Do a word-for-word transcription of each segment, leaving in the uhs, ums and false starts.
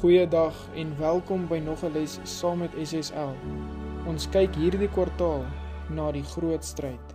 Goeiedag en welkom by nog 'n les saam met S S L. Ons kyk hierdie kwartaal na die groot stryd.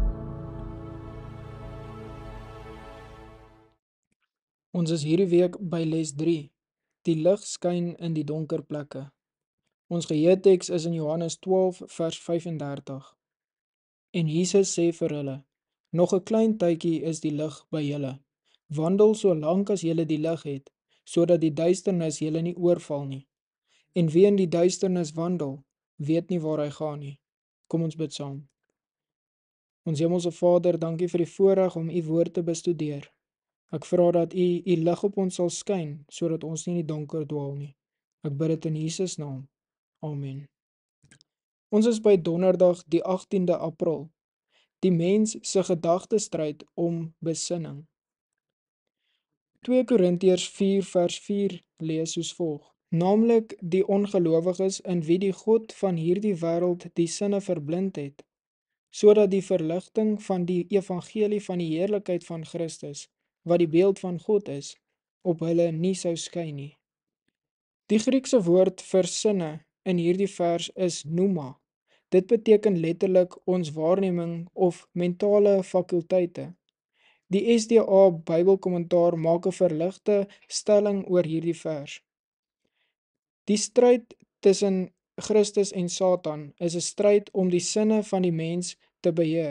Ons is hierdie week by les drie. Die lig skyn in die donker plekke. Ons geheeteks is in Johannes twaalf vers vyf en dertig. En Jesus sê vir hulle: "Nog 'n klein tydjie is die lig by julle. Wandel so lank as julle die lig het, sodat die duisternis julle nie oorval nie. En wie in die duisternis wandel, weet nie waar hy gaan nie." Kom ons bid saam. Ons Hemelse Vader, dankie vir die voorreg om u woord te bestudeer. Ek vra dat u u lig op ons sal skyn, sodat ons nie in die donker dwaal nie. Ek bid dit in Jesus naam. Amen. Ons is by donderdag die agtiende April. Die mens se gedagtestryd om besinning. twee Korintiërs vier vers vier lees soos volg: Naamlik die ongelowiges in wie die God van hierdie wêreld die sinne verblind het, sodat die verligting van die evangelie van die heerlikheid van Christus, wat die beeld van God is, op hulle nie sou skyn nie. Die Griekse woord vir sinne in hierdie vers is pneuma. Dit beteken letterlik ons waarneming of mentale fakulteite. Die S D A Bybelkommentaar maak 'n verligte stelling oor hierdie vers. Die stryd tussen Christus en Satan is 'n stryd om die sinne van die mens te beheer.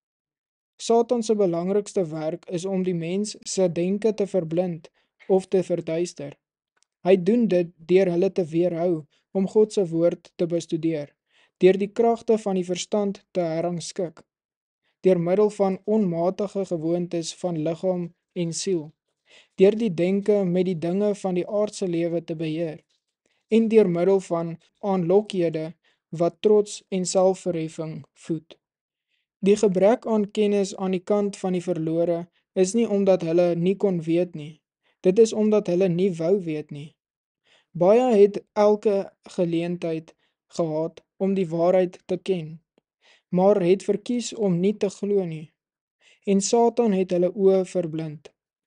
Satan se belangrikste werk is om die mens se denke te verblind of te verduister. Hy doen dit deur hulle te weerhou om God se woord te bestudeer, deur die kragte van die verstand te herrangskik, deur middel van onmatige gewoontes van liggaam en siel, deur die denke met die dinge van die aardse lewe te beheer, en deur middel van aanlokhede wat trots en selfverheffing voed. Die gebrek aan kennis aan die kant van die verlore is nie omdat hulle nie kon weet nie, dit is omdat hulle nie wou weet nie. Baie het elke geleentheid gehad om die waarheid te ken, maar het verkies om nie te glo nie, en Satan het hulle oë verblind.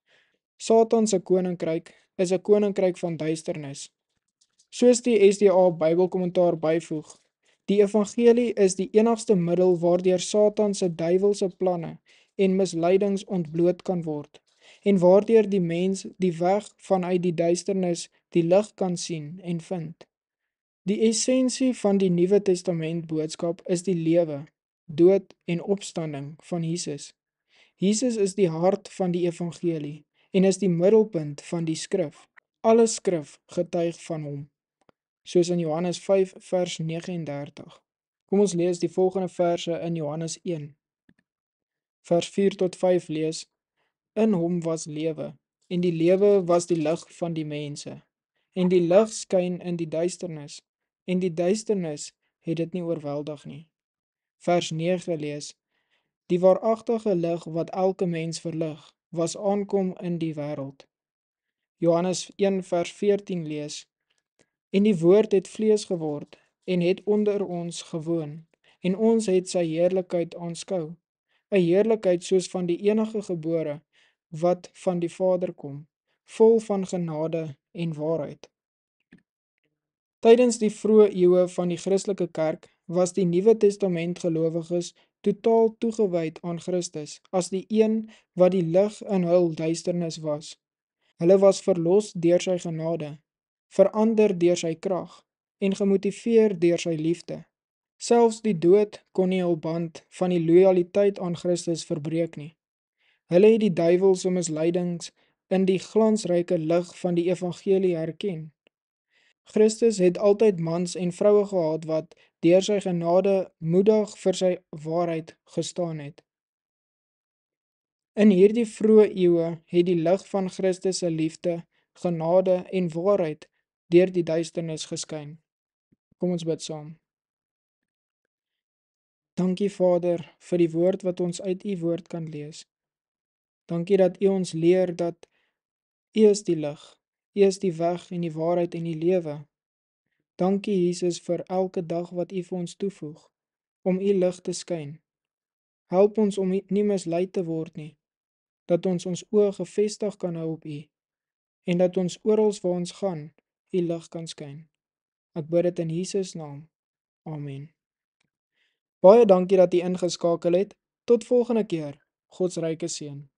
Satan se koninkryk is 'n koninkryk van duisternis. Soos die S D A Bybelkommentaar byvoeg, die evangelie is die enigste middel waardeur Satan se duiwelse planne en misleidings ontbloot kan word, en waardeur die mens die weg vanuit die duisternis die lig kan sien en vind. Die essensie van die Nuwe Testament boodskap is die lewe, dood en opstanding van Jesus. Jesus is die hart van die evangelie en is die middelpunt van die skrif. Alle skrif getuig van hom, soos in Johannes vyf vers nege en dertig. Kom ons lees die volgende verse in Johannes een. Vers vier tot vyf lees: In hom was lewe, en die lewe was die lig van die mense. En die lig skyn in die duisternis, en die duisternis het dit nie oorweldig nie. Vers nege lees: Die waaragtige lig wat elke mens verlig, was aankom in die wêreld. Johannes een vers veertien lees: En die woord het vlees geword, en het onder ons gewoon, en ons het sy heerlikheid aanskou, 'n heerlikheid soos van die enige gebore, wat van die Vader kom, vol van genade en waarheid. Tydens die vroeë eeue van die Christelike kerk was die Nuwe Testament gelowiges totaal toegewyd aan Christus as die een wat die lig in hul duisternis was. Hulle was verlos deur sy genade, verander deur sy krag en gemotiveer deur sy liefde. Selfs die dood kon nie hul band van die lojaliteit aan Christus verbreek nie. Hulle het die duiwelse misleidings in die glansryke lig van die evangelie herken. Christus het altyd mans en vroue gehad wat deur sy genade moedig vir sy waarheid gestaan het. In hierdie vroeë eeue het die lig van Christus se liefde, genade en waarheid deur die duisternis geskyn. Kom ons bid saam. Dankie Vader vir die woord wat ons uit u woord kan lees. Dankie dat u ons leer dat u is die lig, u is die weg en die waarheid en die lewe. Dankie Jesus vir elke dag wat u vir ons toevoeg, om u lig te skyn. Help ons om nie mislei te word nie, dat ons ons oë gefestig kan hou op u, en dat ons oral waar ons gaan, U lig kan skyn. Ek bid dit in Jesus naam. Amen. Baie dankie dat jy ingeskakel het. Tot volgende keer. God se ryke seën.